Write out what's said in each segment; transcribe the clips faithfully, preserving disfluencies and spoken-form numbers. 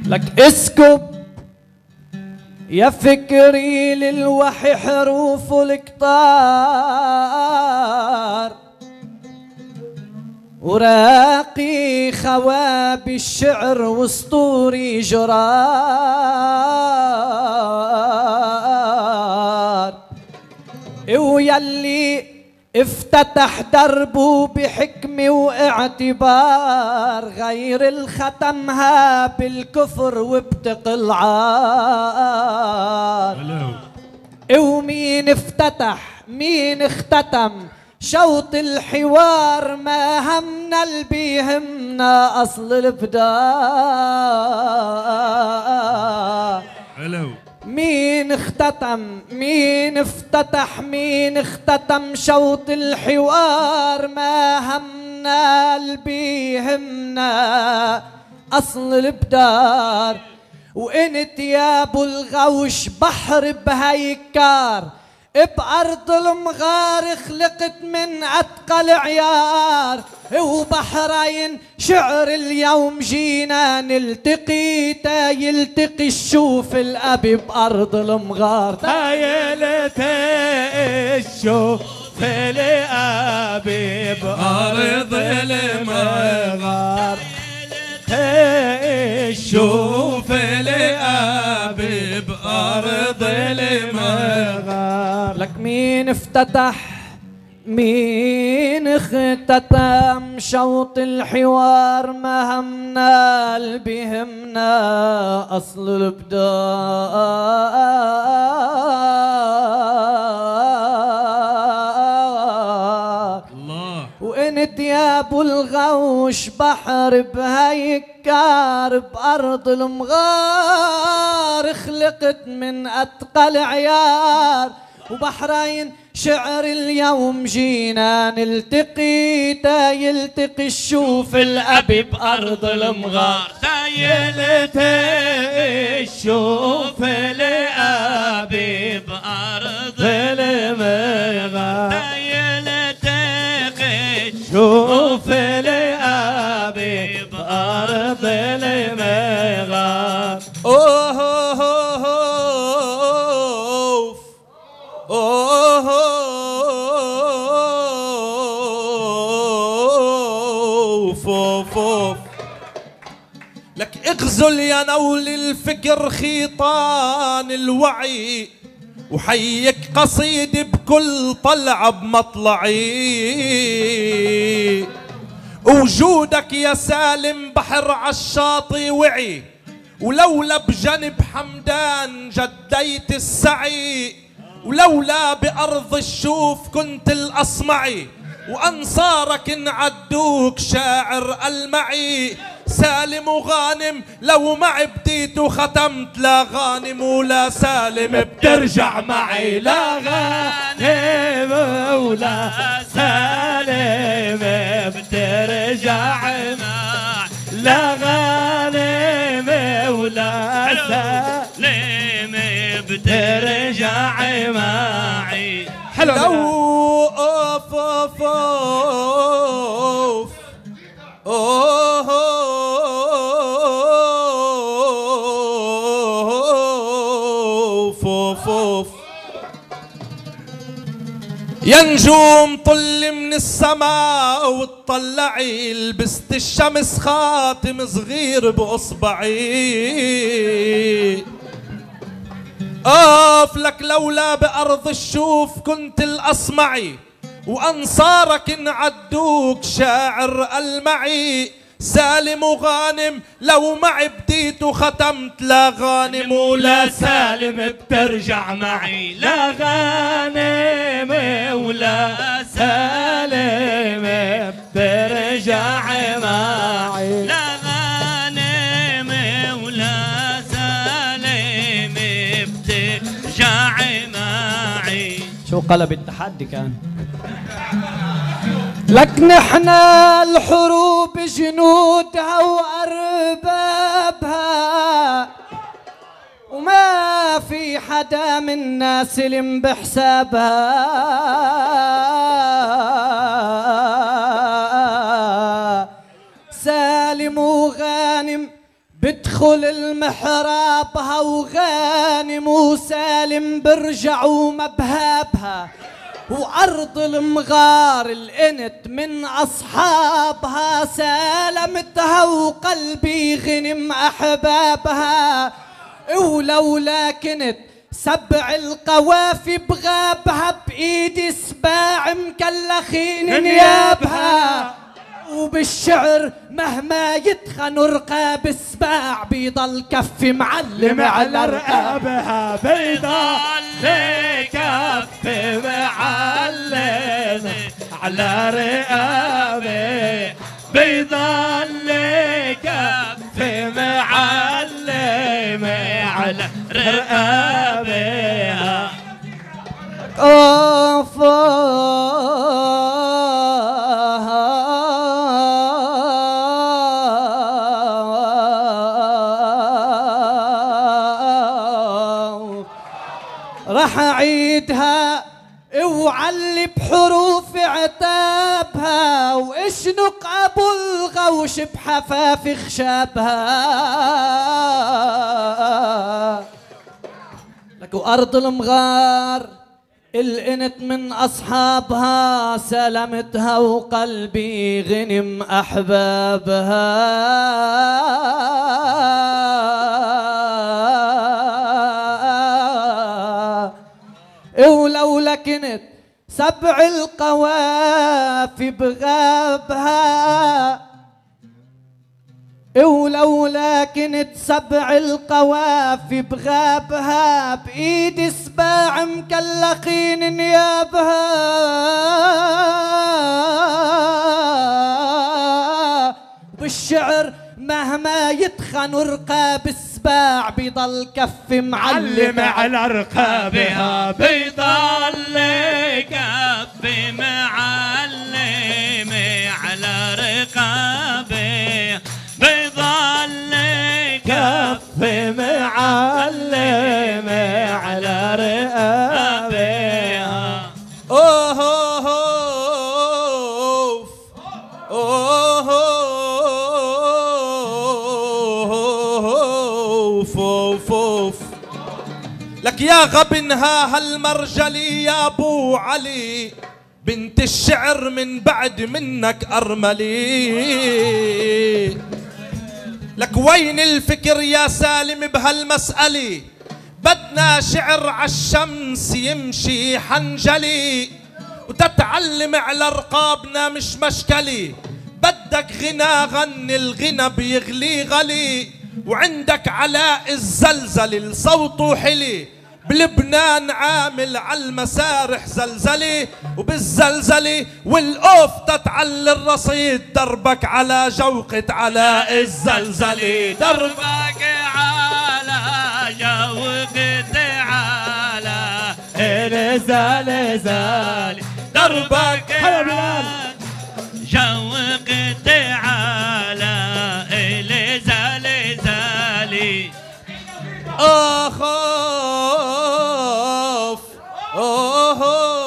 لك اسكب يا فكري للوحي حروف القطار، وراقي خوابي الشعر وسطوري جرار، ويلي افتتح دربه بحكمة واعتبار، غير الختمها بالكفر وبتقل عار. ومين افتتح مين اختتم شوط الحوار، ما همنا اللي بيهمنا اصل الابداع. مين اختتم مين افتتح مين اختتم شوط الحوار، ما همنا اللي بيهمنا اصل الابدار. وانت يا ابو الغوش بحر بهيكار، بأرض المغار خلقت من أتقى العيار، وبحرين شعر اليوم جينا نلتقي، تا يلتقي الشوف الأبي بأرض المغار، تا يلتقي الشوف الأبي بأرض المغار، الشوف الأبي بأرض المغار. لك مين افتتح مين اختتم شوط الحوار، ما همنا اللي بيهمنا اصل الابداع. الله. وانت يا ابو الغوش بحر بهيكار، بارض المغار خلقت من اتقى العيار، وبحرين شعر اليوم جينا نلتقي، تا يلتقي الشوف الأبي بأرض المغار، تا يلتقي الشوف الأبي بأرض المغار، تا يلتقي الشوف الأبي بأرض المغار. اوه اوه اوه اوف اوف. لك اغزل يا نول الفكر خيطان الوعي، وحيك قصيدي بكل طلعة بمطلعي، وجودك يا سالم بحر عالشاطئ وعي، ولولا بجنب حمدان جديت السعي، ولولا بأرض الشوف كنت الأصمعي، وأنصارك انعدوك شاعر المعي. سالم وغانم لو معي بديت وختمت، لا غانم ولا سالم بترجع معي، لا غانم ولا سالم بترجع معي، لا غانم ولا سالم بترجع معي. حلو. اوف اوف اوف اوف اوف اوف. يا نجوم طل من السماء وتطلعي، لبست الشمس خاتم صغير باصبعي. اوف لك لولا بأرض الشوف كنت الأصمعي، وأنصارك انعدوك شاعر المعي. سالم وغانم لو معي بديت وختمت، لا غانم ولا سالم بترجع معي، لا غانم ولا سالم بترجع معي، لا غانم ولا سالم بترجع معي. شو قلب التحدي كان. لك نحنا الحروب جنودها وأربابها، وما في حدا منا سلم بحسابها. سالم وغانم بدخل المحرابها وغانم وسالم برجعوا مبهابها، وأرض المغار القنت من أصحابها سالمتها وقلبي غنم أحبابها. ولولا كنت سبع القوافي بغابها بإيدي سباع مكلخين نيابها. وبالشعر مهما يتخن رقاب السباع بيضل كفي معلم على رقابها. بيضل كفي معلم على رقابه، بيضل كفي معلم على رقابه. اوف راح اعيدها وعلي بحروف عتابها، واشنق ابو الغوش بحفاف خشابها. لك وارض المغار القنت من اصحابها سلمتها وقلبي غنم احبابها. ولولا كنت سبع القوافي بغابها، ولولا كنت سبع القوافي بغابها بإيدي سباع مكلخين نيابها. بالشعر مهما يتخن رقاب السباع بيضل كف معلم على رقابها، بيضل كف معلم على رقابه، بيضل كف معلم على رقابه. اوه اوه اوه اوه لك يا غبنها هالمرجلي يا ابو علي، بنت الشعر من بعد منك ارملي. لك وين الفكر يا سالم بهالمسألة؟ بدنا شعر عالشمس يمشي حنجلي، وتتعلم على رقابنا مش مشكلي. بدك غنى غني الغنى بيغلي غلي، وعندك علاء الزلزل الصوت حلي. بلبنان عامل عالمسارح زلزلي، وبالزلزلة والأوف تتعلي الرصيد. دربك على جوقة علاء الزلزلي، دربك على جوقة على الزلزال، دربك على جوقة على الزلزال. اخاف اوه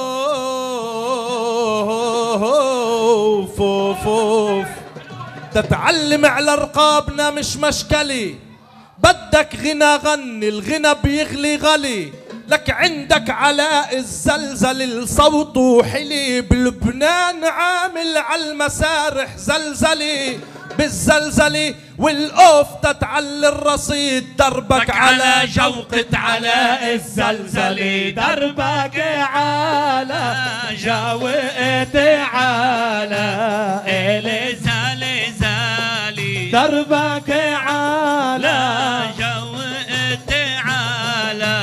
اوف اوف تتعلم على رقابنا مش مشكلي. بدك غنى غني الغنى بيغلي غلي. لك عندك علاء الزلزل الصوت حلي. بلبنان عامل عالمسارح زلزلي، بالزلزلة والأوف تتعلي الرصيد. دربك على جوقة علاء الزلزلي، دربك على جوقة على الزلزال، دربك على جوقة على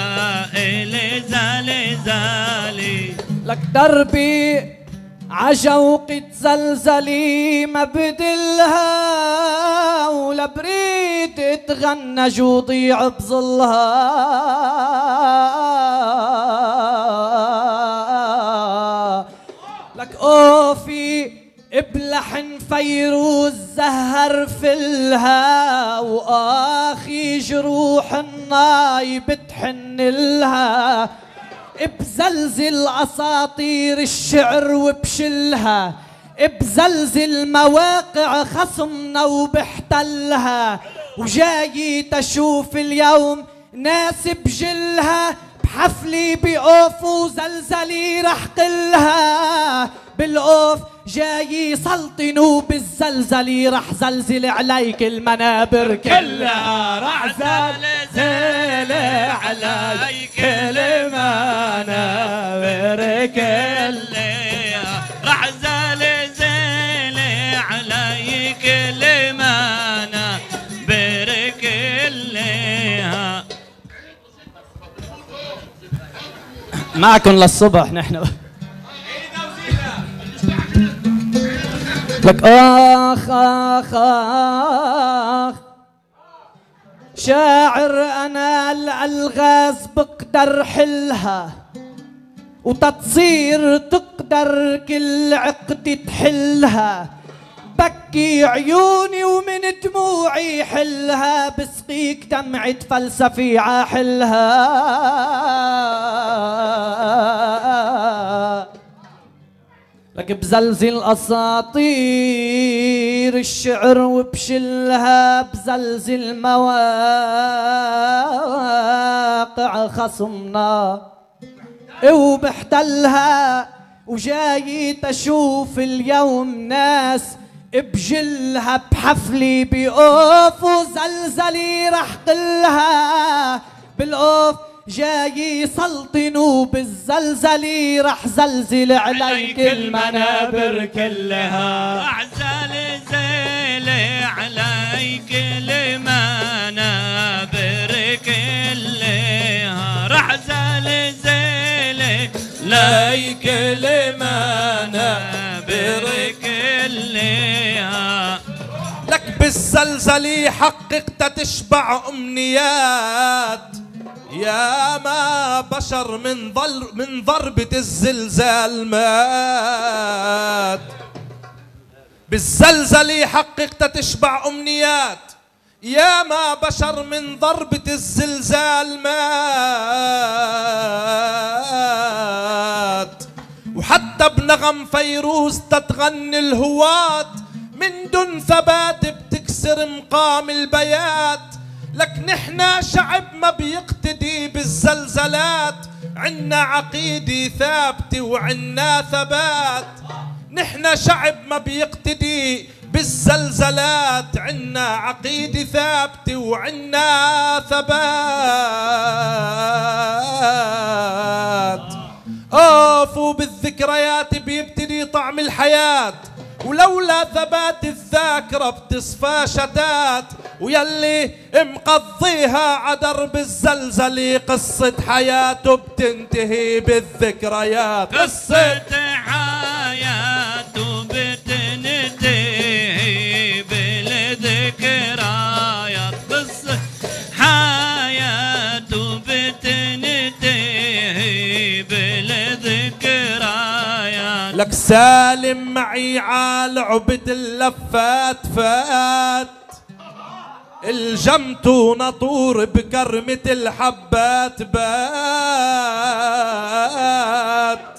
الزلزال. لك دربي عجوقة زلزلي ما بدلها، ولا بريد تغنج وضيع بظلها. لك اوفي بلحن فيروز زهر فلها، واخي جروح الناي بتحن لها. بزلزل اساطير الشعر وبشلها، بزلزل مواقع خصمنا وبحتلها. وجاي تشوف اليوم ناس بجلها بحفلي بأوف وزلزلي رح قلها بالأوف جاي يسلطنوا بالزلزلي رح زلزل عليك المنابر كلها رح زلزل عليك المنابر كلها رح زلزل عليك المنابر كلها. معكم للصبح نحن. لك آخ آخ آخ شاعر أنا الألغاز بقدر حلها وتتصير تقدر كل عقدة تحلها بكي عيوني ومن دموعي حلها بسقيك دمعة فلسفي عاحلها لك بزلزل أساطير الشعر وبشلها بزلزل مواقع خصمنا وبحتلها وجاي تشوف اليوم ناس بجلها بحفلي بأوف وزلزلي رح قلها بالأوف جاي يسلطنوا بالزلزلي رح زلزل عليك المنابر كلها رح زلزل عليك المنابر كلها رح زلزل عليك المنابر كلها. لك بالزلزلي حققت تشبع أمنيات يا ما بشر من ضل من ضربة الزلزال مات. بالزلزلة حققت تشبع أمنيات يا ما بشر من ضربة الزلزال مات. وحتى بنغم فيروز تتغني الهوات من دون ثبات بتكسر مقام البيات. لك نحنا شعب ما بيقتدي بالزلزلات عنا عقيدة ثابتة وعنا ثبات. نحنا شعب ما بيقتدي بالزلزلات عنا عقيدة ثابتة وعنا ثبات. اوف وبالذكريات بيبتدي طعم الحياة ولولا ثبات الذاكرة بتصفى شتات. ويلي مقضيها عدرب الزلزلة قصة حياته بتنتهي بالذكريات. قصة حياته بتنتهي بالذكريات. قصة حياته بتنتهي بالذكريات. لك سالم معي عالعبة اللفات فات الجمت ونطور بكرمة الحبات بات.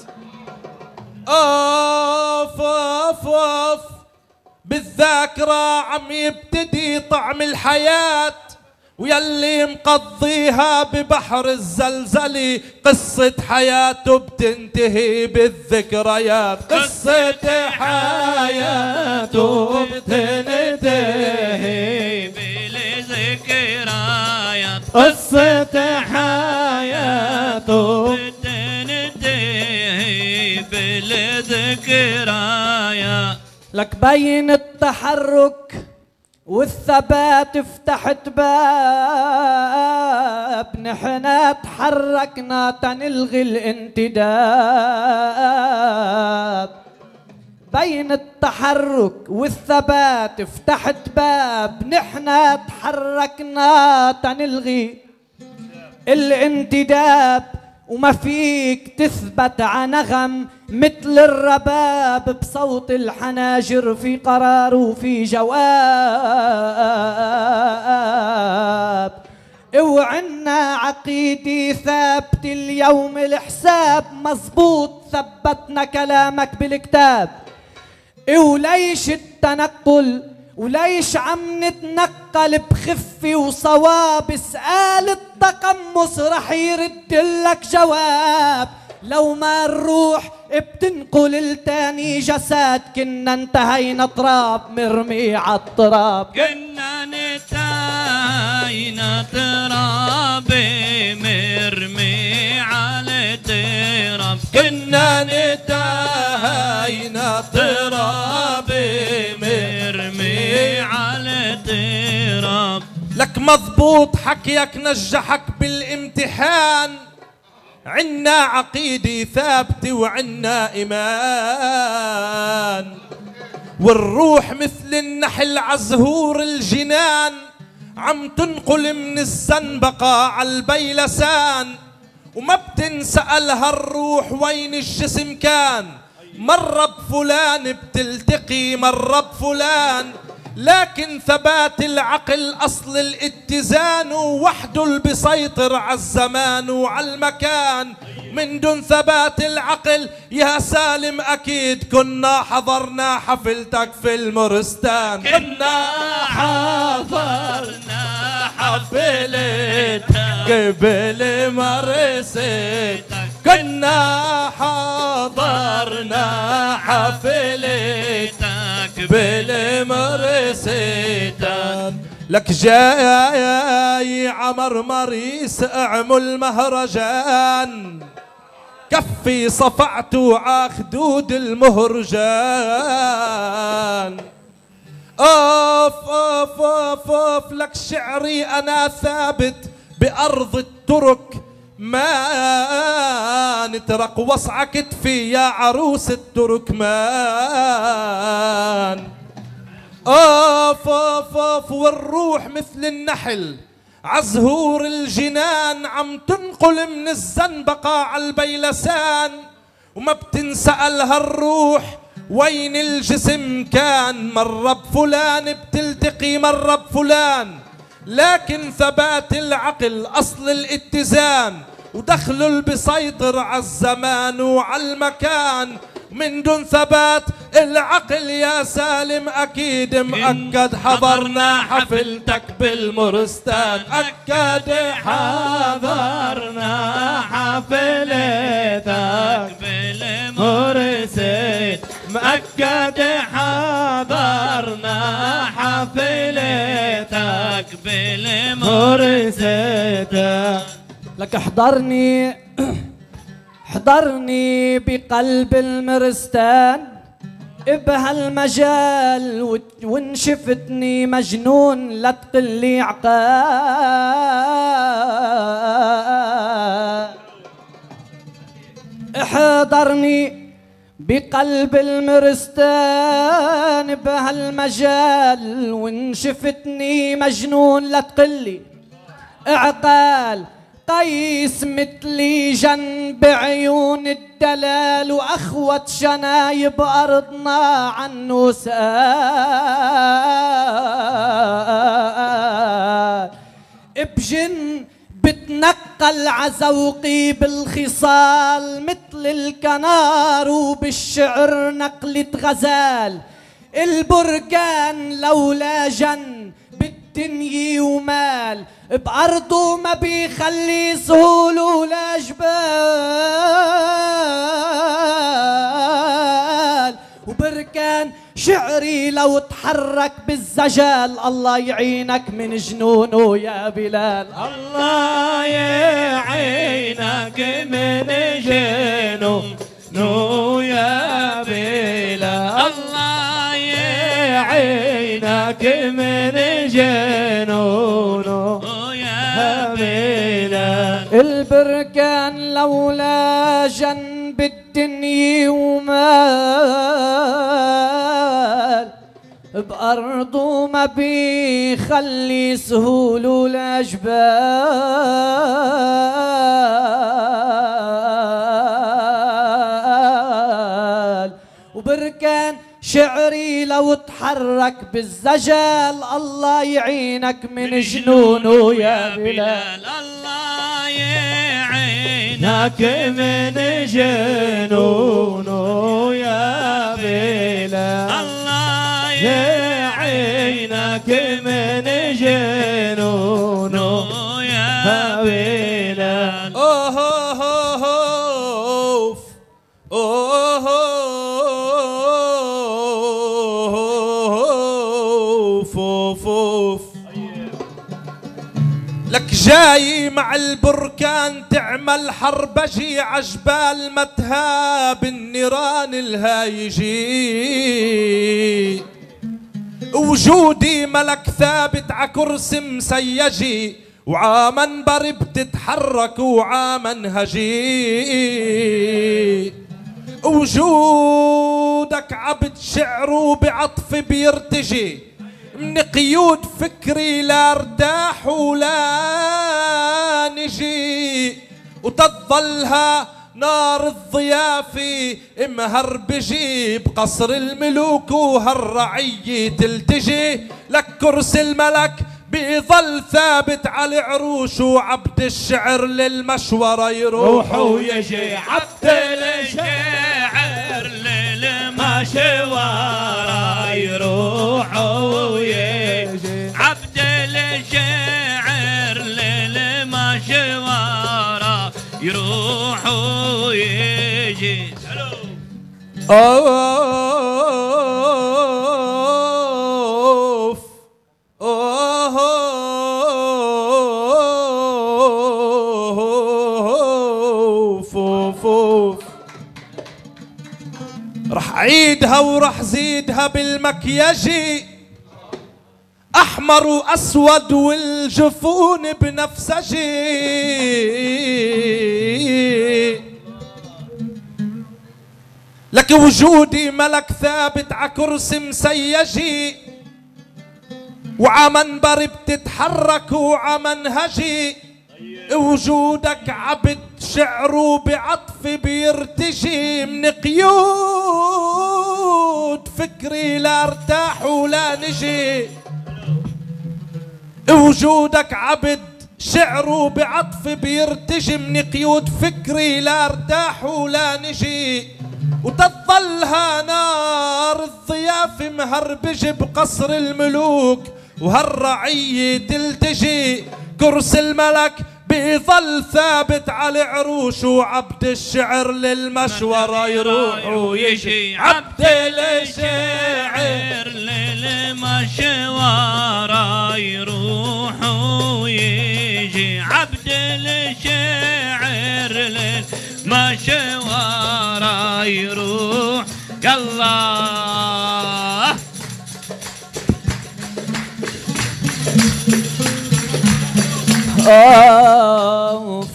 اوف اوف اوف بالذاكرة عم يبتدي طعم الحياة ويلي مقضيها ببحر الزلزلة قصة حياته بتنتهي بالذكريات. قصة حياته بتنتهي بالذكريات. قصة حياته بتنتهي بالذكريات. لك بين التحرك والثبات فتحت باب نحنا تحركنا تنلغي الانتداب. بين التحرك والثبات فتحت باب نحنا تحركنا تنلغي الانتداب. وما فيك تثبت عنغم مثل الرباب بصوت الحناجر في قرار وفي جواب. وعنا عقيدة ثابت اليوم الحساب مزبوط ثبتنا كلامك بالكتاب. وليش التنقل وليش عم نتنقل بخفة وصواب؟ اسأل التقمص رح يردلك جواب. لو ما الروح بتنقل التاني جسد كنا انتهينا تراب مرمي عالتراب. كنا انتهينا تراب مرمي على تراب. كنا انتهينا تراب مرمي على تراب. لك مضبوط حكيك نجحك بالامتحان، عنا عقيدة ثابتة وعنا إيمان، والروح مثل النحل عزهور الجنان عم تنقل من الزنبقة عالبيلسان، وما بتنسألها الروح وين الجسم كان. مرة بفلان بتلتقي مرة بفلان، لكن ثبات العقل أصل الاتزان، وحده اللي بيسيطر عالزمان وعالمكان. من دون ثبات العقل يا سالم أكيد كنا حضرنا حفلتك في المرستان. كنا حضرنا حفلتك قبل مرستك. كنا حضرنا حفلتك بالمرستان. لك جاي عمر مريس اعمل مهرجان، كفي صفعته عخدود المهرجان. اوف اوف اوف اوف لك شعري انا ثابت بارض الترك ما نترك، وصع كتفي يا عروس التركمان. اوف اوف اوف والروح مثل النحل عزهور الجنان عم تنقل من الزنبقة عالبيلسان، وما بتنسألها الروح وين الجسم كان. مرة بفلان بتلتقي مرة بفلان، لكن ثبات العقل أصل الاتزان، ودخله اللي بيسيطر عالزمان وعالمكان. من دون ثبات العقل يا سالم أكيد مأكد حضرنا حفلتك بالمرستان. أكد حضرنا حفلتك بالمرستان. مأكد حضرنا حفلتك بالمرستان. لك احضرني احضرني بقلب المرستان بهالمجال، وان شفتني مجنون لا تقلي عقال. احضرني بقلب المرستان بهالمجال، وان شفتني مجنون لا تقلي عقال. قيس مثلي جنب عيون الدلال، واخوة شنايب ارضنا عنه سال. بجن بتنقل عزوقي بالخصال مثل الكنار، وبالشعر نقلة غزال. البركان لولا جن بالدنيا ومال، بأرضه ما بيخلي سهول ولا جبال. وبركان شعري لو تحرك بالزجال، الله يعينك من جنونه يا بلال. الله يعينك من جنونه يا بلال. الله يعينك من جنونه يا بلال. البركان لولا جنب الدنيا ومال، بأرضه ما بيخلي سهول ولا جبال. وبركان شعري لو تحرك بالزجال، الله يعينك من جنونه يا بلال. الله يعينك من جنونه يا بلال. الله يعينك وياك من جنونه يا بلال. اوه اوه اوه اوه لك جاي مع البركان تعمل حربجي عجبال متهاب النيران الهايجي، وجودي ملك ثابت عكرسي مسيجي، وعامنبر بتتحرك وعامنهجي، وجودك عبد شعره بعطف بيرتجي، من قيود فكري لا ارتاح ولا نجي، وتظلها نار الضيافة مهربجي، بقصر الملوك وهالرعية تلتجي، لك كرسي الملك بيظل ثابت على عروش، وعبد الشعر للمشورة يروح ويجي، عبد الشعر للمشورة يروح ويجي، عبد الشعر للمشورة يروح ويجي. اوف اوه اوف اوف رح عيدها ورح زيدها بالمكياجي، احمر واسود والجفون بنفسجي، لك وجودي ملك ثابت عكرسي مسيجي، وعمنبر بتتحرك وعمنهجي، وجودك عبد شعره بعطف بيرتجي، من قيود فكري لا ارتاح ولا نجي، وجودك عبد شعره بعطف بيرتجي، من قيود فكري لا ارتاح ولا نجي، وتظلها نار الضيافة مهربجة بقصر الملوك، وهالرعية تلتجي، كرسي الملك بيظل ثابت على عروش، وعبد الشعر للمشورة يروح ويجي، عبد الشعر للمشورة يروح ويجي، عبد الشعر للمشورة يروح. يلا اوف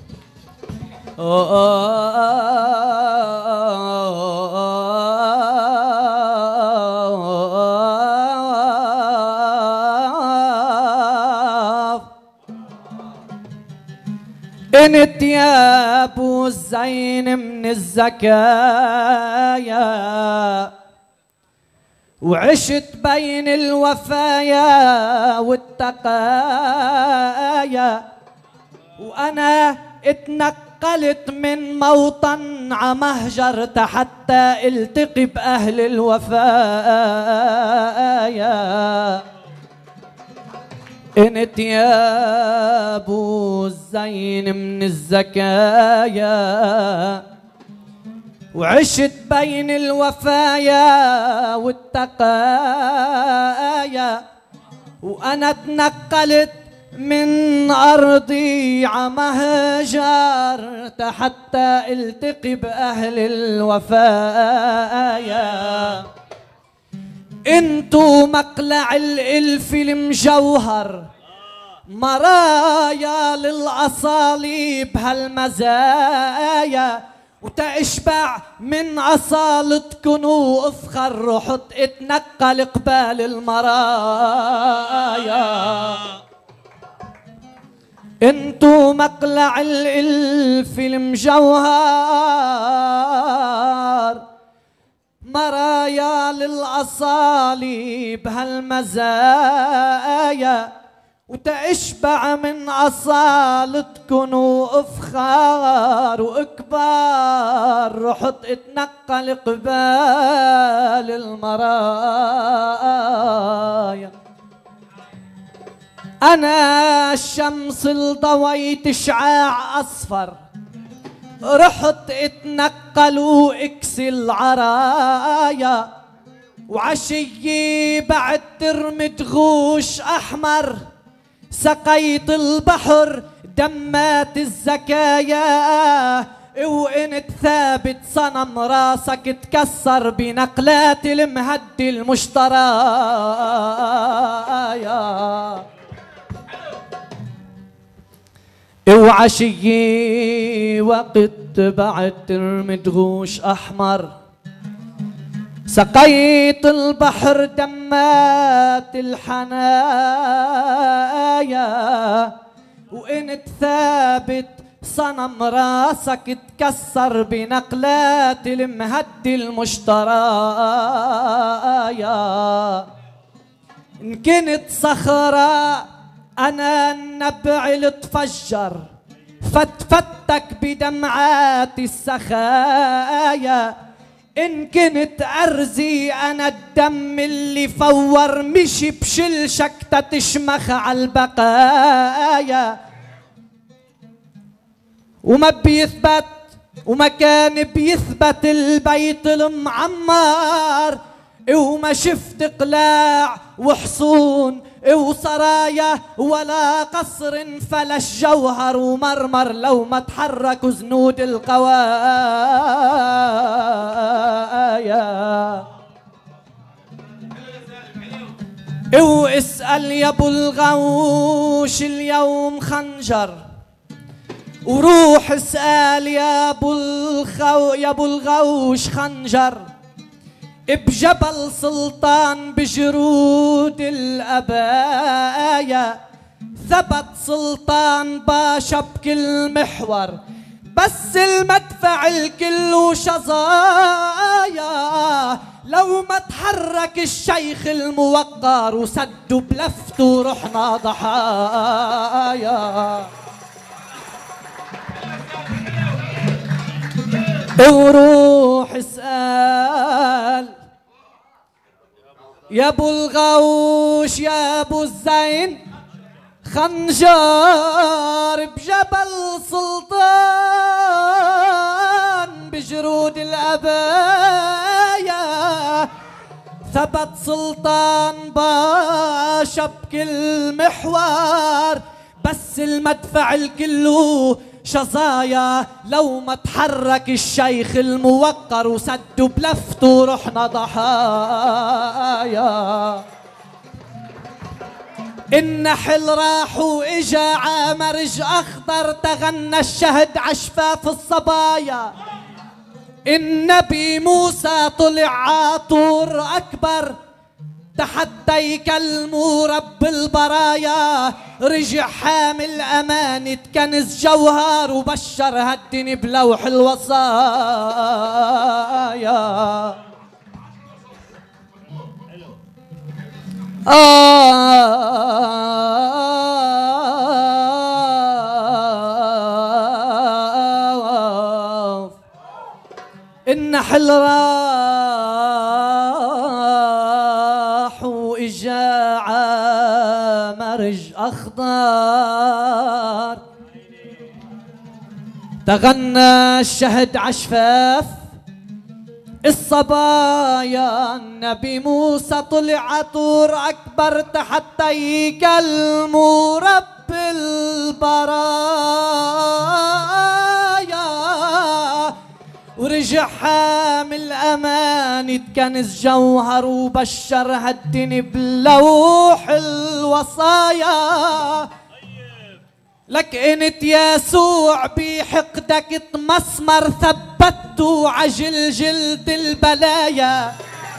انت يا ابو الزين من الزكايا، وعشت بين الوفايا والتقايا، وانا اتنقلت من موطن عمهجر حتى التقي باهل الوفايا. انت يا ابو الزين من الزكايا، وعشت بين الوفايا والتقايا، وانا تنقلت من ارضي عمهجر حتى التقي باهل الوفايا. انتو مقلع الالف المجوهر، مرايا للاصاليب هالمزايا، وتشبع من أصالتكن وافخر، رحت اتنقل قبال المرايا. انتو مقلع الالف المجوهر، مرايا للأصاليب هالمزايا، وتشبع من أصالتكن وإفخار وإكبار، رحت اتنقل قبال المرايا. أنا الشمس الضويت شعاع أصفر، رحت اتنقل واكسي العرايا، وعشيي بعد ترمد غوش أحمر، سقيت البحر دمات الزكايا، وانت ثابت صنم راسك تكسر بنقلات المهدي المشترايا. وعشيي وقت بعد ترمد غوش أحمر، سقيت البحر دمات الحنايا، وانت ثابت صنم راسك تكسر بنقلات المهدي المشترايا. إن كنت صخرة أنا النبع اللي تفجر، فتفتك بدمعات السخايا. إن كنت أرزي أنا الدم اللي فور، مشي بشلشك تتشمخ على البقايا. وما بيثبت وما كان بيثبت البيت المعمر، وما شفت قلاع وحصون وسرايا، ولا قصر فلش جوهر ومرمر لو ما تحركوا زنود القوايا. واسأل يا ابو الغوش اليوم خنجر، وروح اسأل يا ابو الخو يا ابو الغوش خنجر، بجبل سلطان بجرود الأبايا. ثبت سلطان باشا بكل محور، بس المدفع الكل شظايا. لو ما تحرك الشيخ الموقر وسدوا بلفته ورحنا ضحايا. وروح اسأل يا ابو الغوش يا ابو الزين خنجر، بجبل سلطان بجرود الأبايا. ثبت سلطان باشا بكل محور، بس المدفع الكله شظايا. لو ما تحرك الشيخ الموقر وسدوا بلفته رحنا ضحايا. النحل راح واجا عامرج اخضر، تغنى الشهد عشفاف الصبايا. النبي موسى طلع عاطور اكبر، تحدى يكلموا رب البرايا. رجع حامل أمانة كنز جوهر، وبشر هالدني بلوح الوصايا. آه النحل راح وإجا عامرج أخضر، تغنى الشهد عشفاف الصبايا. النبي موسى طلع عطور أكبر، تحتى يكلموا رب البرايا. ورجع حامل أمانة كنز جوهر، وبشر هالدني بلوح الوصايا. لك انت يسوع بحقدك تمسمر، ثبته عجل جلد البلايا.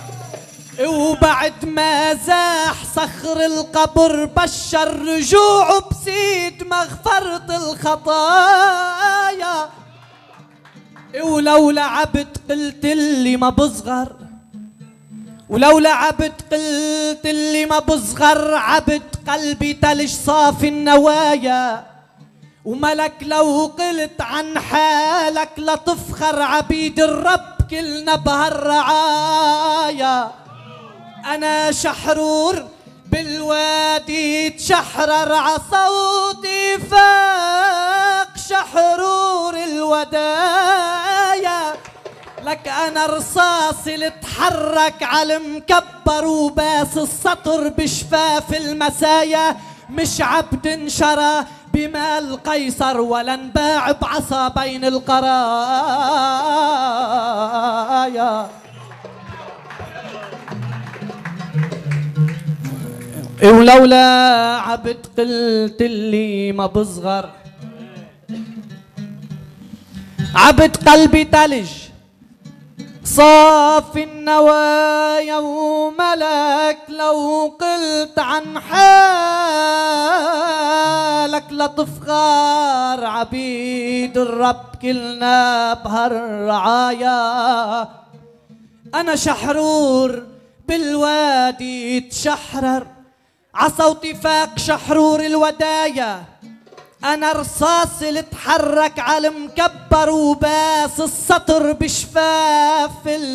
وبعد ما زاح صخر القبر، بشر رجوعه بسيد مغفرة الخطايا. ولو لعبت قلت اللي ما بصغر، ولو لعبت قلت اللي ما بصغر، عبد قلبي تلج صافي النوايا. وملك لو قلت عن حالك لا تفخر، عبيد الرب كلنا بهالرعايا. أنا شحرور بالوادي تشحرر عصوتي فاق شحرور الودايا. لك انا رصاصي اللي اتحرك على المكبر وباس السطر بشفاف المسايا. مش عبد انشرى بمال قيصر ولا انباع بعصا بين القرايا. ولولا عبد قلت اللي ما بصغر عبد قلبي تلج صافي النوايا وملك. لو قلت عن حالك لتفخر عبيد الرب كلنا بهالرعايا. أنا شحرور بالوادي تشحرر عصوتي فاق شحرور الودايا. أنا رصاصي اللي اتحرك على المكبر وباس السطر بشفاف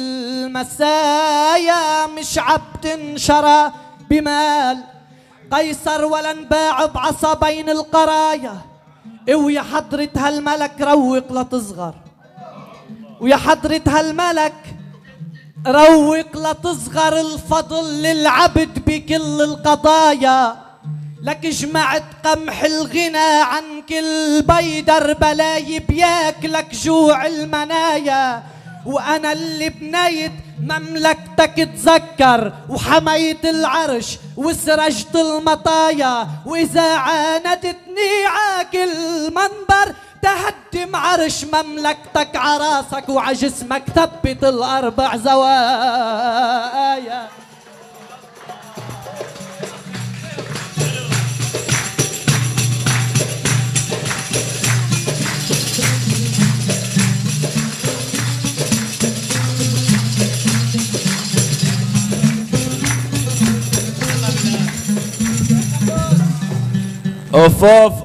المسايا. مش عبد انشرى بمال قيصر ولا انباع بعصا بين القرايا. ويا حضرة هالملك روق لتصغر، ويا حضرة هالملك روق لتصغر. الفضل للعبد بكل القضايا. لك جمعت قمح الغنى عن كل بيدر بلاي بياكلك جوع المنايا. وانا اللي بنيت مملكتك تذكر وحميت العرش وسرجت المطايا. واذا عاندتني عاكل المنبر تهدم عرش مملكتك عراسك وعجسمك ثبت الاربع زوايا. اوف اوف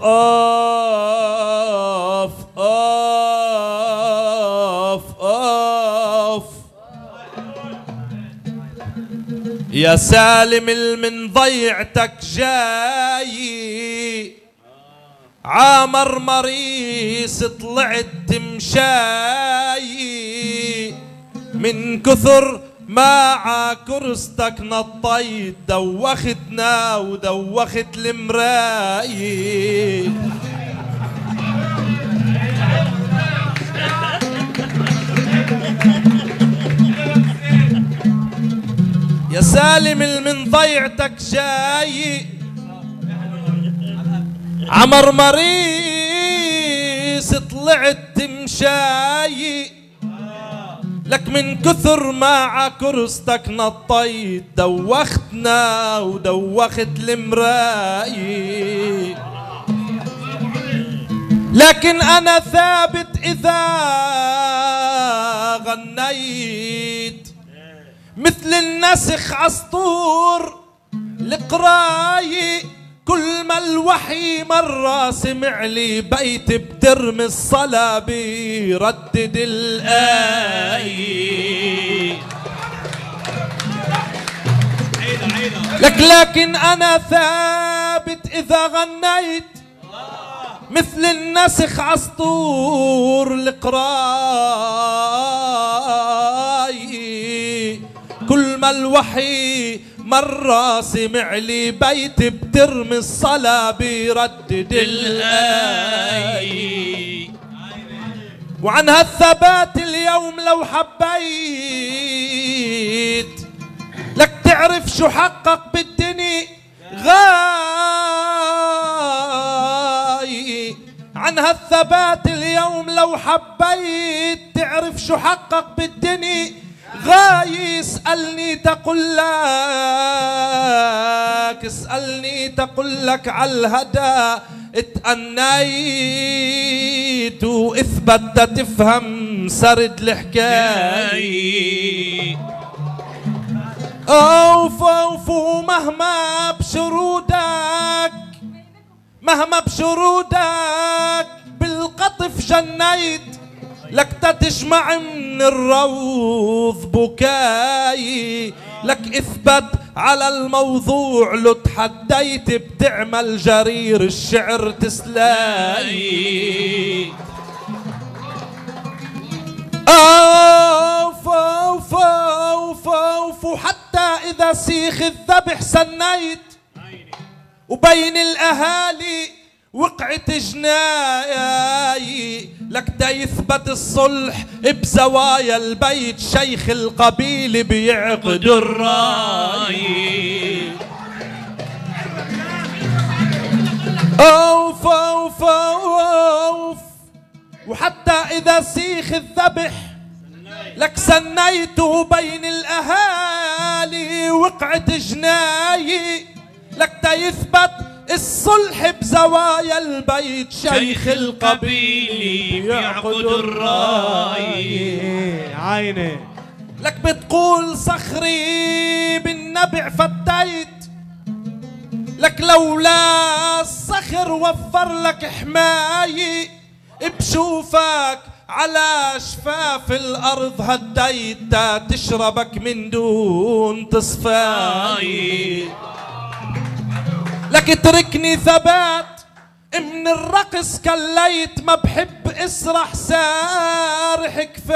اوف اوف اوف يا سالم من ضيعتك جاي عامر مريس طلعت تمشاي. من كثر ما عكرستك نطيت دوختنا ودوخت المراي. يا سالم من ضيعتك جاي عمر مريس طلعت تمشاي. لك من كثر ما عكرستك نطيت دوختنا ودوخت المراي. لكن أنا ثابت إذا غنيت مثل النسخ عسطور القراي. كل ما الوحي مرة سمع لي بيت بترمي الصلاة بيردد الآي. لك لكن أنا ثابت إذا غنيت مثل النسخ عسطور القراي. كل ما الوحي مرة سمع لي بيت بترمي الصلاة بيردد الآي. وعن هالثبات اليوم لو حبيت لك تعرف شو حقق بالدنيا غاي. عن هالثبات اليوم لو حبيت تعرف شو حقق بالدنيا غاي. اسألني تقول لك اسألني تقول لك عالهدى اتأنيت واثبت تفهم سرد الحكاية. اوف اوف ومهما بشرودك مهما بشرودك بالقطف جنيت. لك تتجمع من الروض بكاي. لك اثبت على الموضوع لو تحديت بتعمل جرير الشعر تسلاي. اوف اوف اوف اوف وحتى اذا سيخ الذبح سنيت وبين الاهالي وقعت جناي، لك دا يثبت الصلح بزوايا البيت شيخ القبيل بيعقد الراي. اوف اوف اوف وحتى اذا سيخ الذبح لك سنيته بين الاهالي وقعت جناي، لك دا يثبت الصلح بزوايا البيت شيخ القبيل يعقد الراي. عيني لك بتقول صخري بالنبع فتيت، لك لولا الصخر وفر لك حماية بشوفك على شفاف الأرض هديت تشربك من دون تصفاي. لك اتركني ثبات من الرقص كليت ما بحب اسرح سارح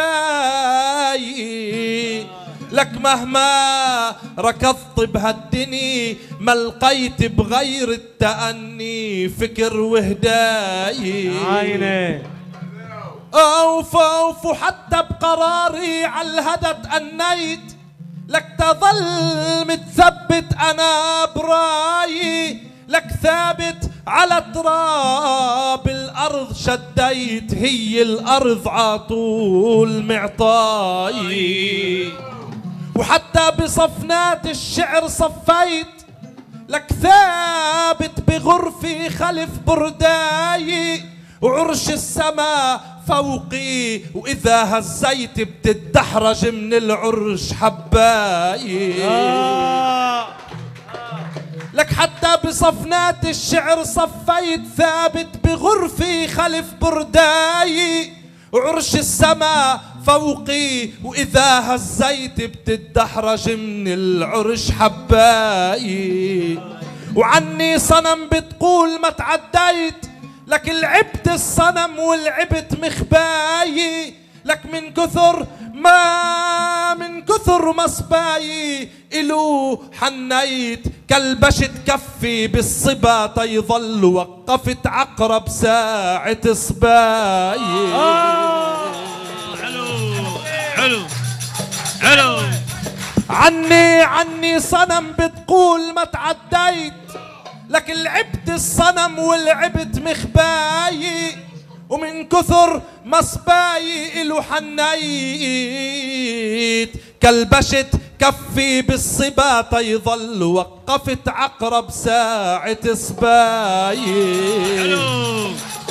كفاي. لك مهما ركضت بهالدني ما لقيت بغير التأني فكر وهداي. عيني اوف اوف وحتى بقراري على الهدى تأنيت، لك تظل متثبت انا برايي، لك ثابت على تراب الارض شديت هي الارض عطول معطاي. وحتى بصفنات الشعر صفيت، لك ثابت بغرفي خلف برداي، وعرش السماء فوقي وإذا هزيت بتتدحرج من العرش حباي. آه. لك حتى بصفنات الشعر صفيت ثابت بغرفي خلف برداي، وعرش السماء فوقي وإذا هزيت بتتدحرج من العرش حباي. وعني صنم بتقول ما تعديت، لك لعبت الصنم ولعبت مخباي، لك من كثر ما من كثر ما صباي إلو حنيت كلبشت كفي بالصبا تيظل وقفت عقرب ساعة صباي. آه. حلو حلو حلو. عني عني صنم بتقول ما تعديت، لك لعبت الصنم ولعبت مخباي، ومن كثر مصباي إلو حنيت كلبشت كفي بالصبا تيظل وقفت عقرب ساعة صباي.